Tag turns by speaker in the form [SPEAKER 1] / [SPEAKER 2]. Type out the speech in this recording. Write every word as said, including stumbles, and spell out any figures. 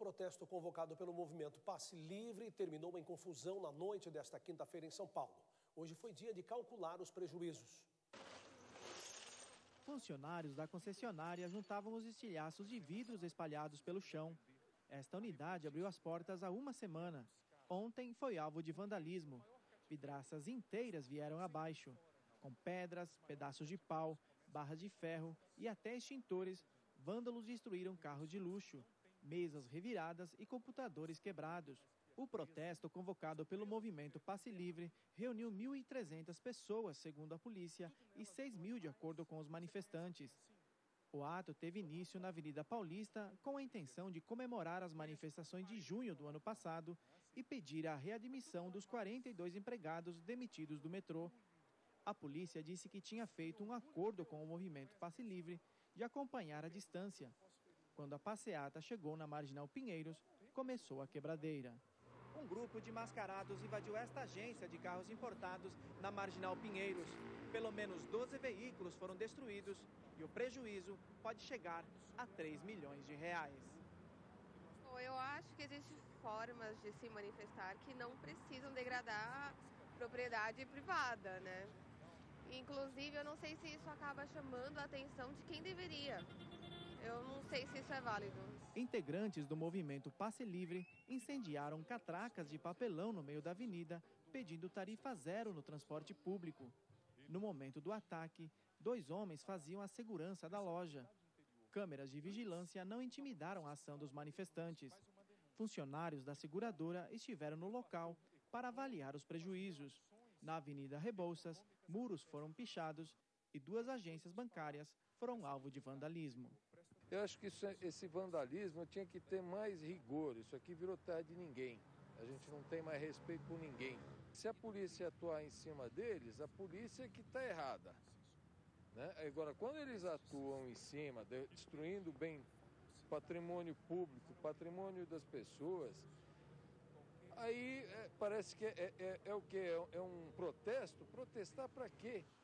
[SPEAKER 1] protesto convocado pelo movimento Passe Livre terminou em confusão na noite desta quinta-feira em São Paulo. Hoje foi dia de calcular os prejuízos.
[SPEAKER 2] Funcionários da concessionária juntavam os estilhaços de vidros espalhados pelo chão. Esta unidade abriu as portas há uma semana. Ontem foi alvo de vandalismo. Vidraças inteiras vieram abaixo. Com pedras, pedaços de pau, barras de ferro e até extintores, vândalos destruíram carros de luxo, mesas reviradas e computadores quebrados. O protesto, convocado pelo movimento Passe Livre, reuniu mil e trezentas pessoas, segundo a polícia, e seis mil de acordo com os manifestantes. O ato teve início na Avenida Paulista com a intenção de comemorar as manifestações de junho do ano passado e pedir a readmissão dos quarenta e dois empregados demitidos do metrô. A polícia disse que tinha feito um acordo com o movimento Passe Livre de acompanhar a distância. Quando a passeata chegou na Marginal Pinheiros, começou a quebradeira. Um grupo de mascarados invadiu esta agência de carros importados na Marginal Pinheiros. Pelo menos doze veículos foram destruídos e o prejuízo pode chegar a três milhões de reais.
[SPEAKER 3] Eu acho que existem formas de se manifestar que não precisam degradar a propriedade privada, né? Inclusive, eu não sei se isso acaba chamando a atenção de quem deveria. Eu não sei se isso é válido.
[SPEAKER 2] Integrantes do movimento Passe Livre incendiaram catracas de papelão no meio da avenida, pedindo tarifa zero no transporte público. No momento do ataque, dois homens faziam a segurança da loja. Câmeras de vigilância não intimidaram a ação dos manifestantes. Funcionários da seguradora estiveram no local para avaliar os prejuízos. Na Avenida Rebouças, muros foram pichados e duas agências bancárias foram alvo de vandalismo.
[SPEAKER 4] Eu acho que isso, esse vandalismo tinha que ter mais rigor. Isso aqui virou terra de ninguém. A gente não tem mais respeito por ninguém. Se a polícia atuar em cima deles, a polícia é que está errada, né? Agora, quando eles atuam em cima, destruindo bem patrimônio público, patrimônio das pessoas, aí é, parece que é, é, é o quê? É um protesto? Protestar para quê?